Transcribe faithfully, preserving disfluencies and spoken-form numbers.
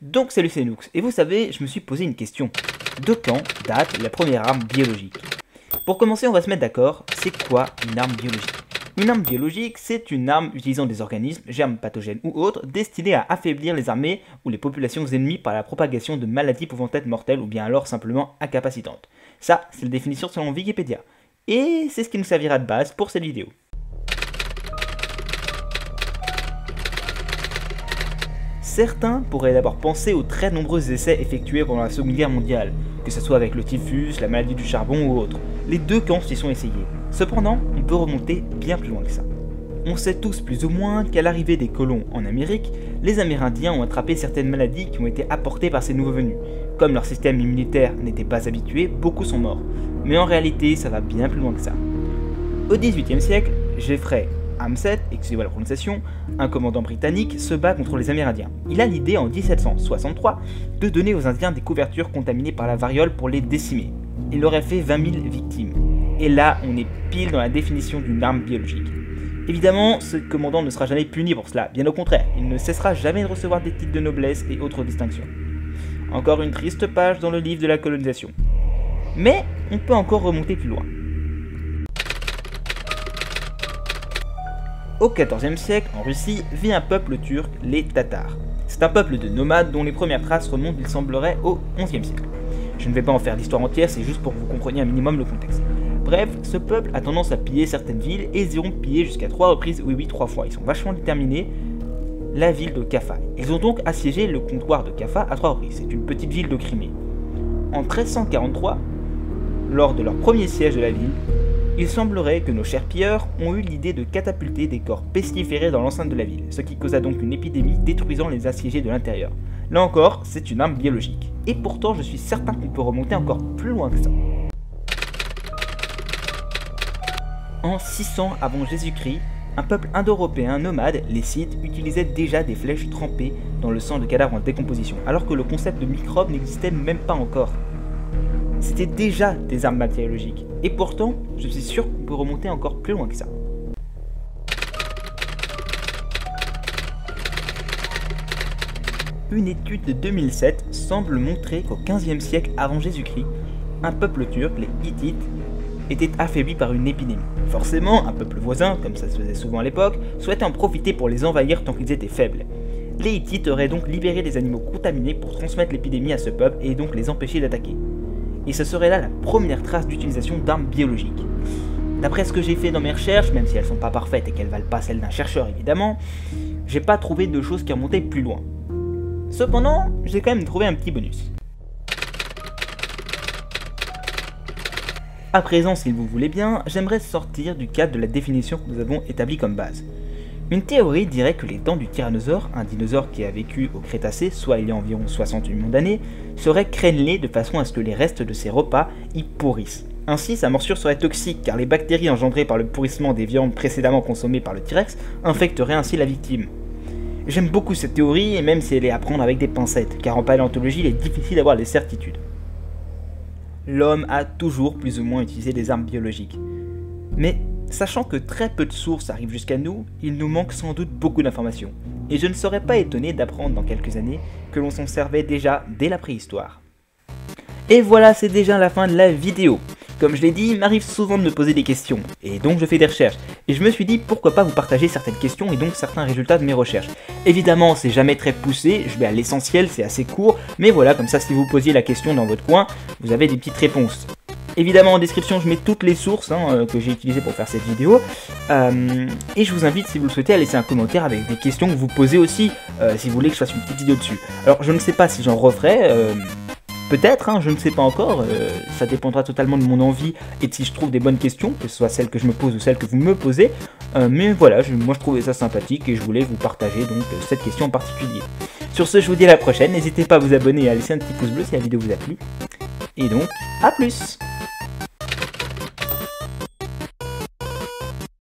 Donc salut, c'est Noux, et vous savez, je me suis posé une question. De quand date la première arme biologique? Pour commencer, on va se mettre d'accord, c'est quoi une arme biologique? Une arme biologique, c'est une arme utilisant des organismes, germes pathogènes ou autres, destinée à affaiblir les armées ou les populations ennemies par la propagation de maladies pouvant être mortelles ou bien alors simplement incapacitantes. Ça, c'est la définition selon Wikipédia. Et c'est ce qui nous servira de base pour cette vidéo. Certains pourraient d'abord penser aux très nombreux essais effectués pendant la Seconde Guerre mondiale, que ce soit avec le typhus, la maladie du charbon ou autre. Les deux camps s'y sont essayés. Cependant, on peut remonter bien plus loin que ça. On sait tous plus ou moins qu'à l'arrivée des colons en Amérique, les Amérindiens ont attrapé certaines maladies qui ont été apportées par ces nouveaux venus. Comme leur système immunitaire n'était pas habitué, beaucoup sont morts. Mais en réalité, ça va bien plus loin que ça. Au dix-huitième siècle, Jeffrey Amset, excusez-moi la prononciation, un commandant britannique, se bat contre les Amérindiens. Il a l'idée en dix-sept cent soixante-trois de donner aux Indiens des couvertures contaminées par la variole pour les décimer. Il aurait fait vingt mille victimes. Et là, on est pile dans la définition d'une arme biologique. Évidemment, ce commandant ne sera jamais puni pour cela, bien au contraire, il ne cessera jamais de recevoir des titres de noblesse et autres distinctions. Encore une triste page dans le livre de la colonisation. Mais on peut encore remonter plus loin. Au quatorzième siècle, en Russie, vit un peuple turc, les Tatars. C'est un peuple de nomades dont les premières traces remontent, il semblerait, au onzième siècle. Je ne vais pas en faire l'histoire entière, c'est juste pour que vous compreniez un minimum le contexte. Bref, ce peuple a tendance à piller certaines villes et ils iront piller jusqu'à trois reprises, oui oui, trois fois, ils sont vachement déterminés, la ville de Kaffa. Ils ont donc assiégé le comptoir de Kaffa à trois reprises, c'est une petite ville de Crimée. En treize cent quarante-trois, lors de leur premier siège de la ville, il semblerait que nos chers pilleurs ont eu l'idée de catapulter des corps pestiférés dans l'enceinte de la ville, ce qui causa donc une épidémie détruisant les assiégés de l'intérieur. Là encore, c'est une arme biologique. Et pourtant, je suis certain qu'on peut remonter encore plus loin que ça. En six cents avant Jésus-Christ, un peuple indo-européen nomade, les Scythes, utilisait déjà des flèches trempées dans le sang de cadavres en décomposition, alors que le concept de microbe n'existait même pas encore. C'était déjà des armes bactériologiques, et pourtant, je suis sûr qu'on peut remonter encore plus loin que ça. Une étude de deux mille sept semble montrer qu'au quinzième siècle avant Jésus-Christ, un peuple turc, les Hittites, était affaibli par une épidémie. Forcément, un peuple voisin, comme ça se faisait souvent à l'époque, souhaitait en profiter pour les envahir tant qu'ils étaient faibles. Les Hittites auraient donc libéré des animaux contaminés pour transmettre l'épidémie à ce peuple et donc les empêcher d'attaquer. Et ce serait là la première trace d'utilisation d'armes biologiques. D'après ce que j'ai fait dans mes recherches, même si elles sont pas parfaites et qu'elles valent pas celles d'un chercheur évidemment, j'ai pas trouvé de choses qui remontaient plus loin. Cependant, j'ai quand même trouvé un petit bonus. À présent, si vous voulez bien, j'aimerais sortir du cadre de la définition que nous avons établie comme base. Une théorie dirait que les dents du tyrannosaure, un dinosaure qui a vécu au Crétacé, soit il y a environ soixante millions d'années, seraient crénelées de façon à ce que les restes de ses repas y pourrissent. Ainsi, sa morsure serait toxique car les bactéries engendrées par le pourrissement des viandes précédemment consommées par le T-Rex infecteraient ainsi la victime. J'aime beaucoup cette théorie, et même si elle est à prendre avec des pincettes, car en paléontologie il est difficile d'avoir des certitudes. L'homme a toujours plus ou moins utilisé des armes biologiques. Mais sachant que très peu de sources arrivent jusqu'à nous, il nous manque sans doute beaucoup d'informations. Et je ne serais pas étonné d'apprendre dans quelques années que l'on s'en servait déjà dès la préhistoire. Et voilà, c'est déjà la fin de la vidéo. Comme je l'ai dit, il m'arrive souvent de me poser des questions, et donc je fais des recherches. Et je me suis dit pourquoi pas vous partager certaines questions et donc certains résultats de mes recherches. Évidemment, c'est jamais très poussé, je vais à l'essentiel, c'est assez court, mais voilà, comme ça si vous posiez la question dans votre coin, vous avez des petites réponses. Évidemment en description je mets toutes les sources hein, que j'ai utilisées pour faire cette vidéo, euh, et je vous invite si vous le souhaitez à laisser un commentaire avec des questions que vous posez aussi, euh, si vous voulez que je fasse une petite vidéo dessus. Alors je ne sais pas si j'en referai, euh, peut-être, hein, je ne sais pas encore, euh, ça dépendra totalement de mon envie et de si je trouve des bonnes questions, que ce soit celles que je me pose ou celles que vous me posez, euh, mais voilà, je, moi je trouvais ça sympathique et je voulais vous partager donc euh, cette question en particulier. Sur ce, je vous dis à la prochaine, n'hésitez pas à vous abonner et à laisser un petit pouce bleu si la vidéo vous a plu, et donc, à plus!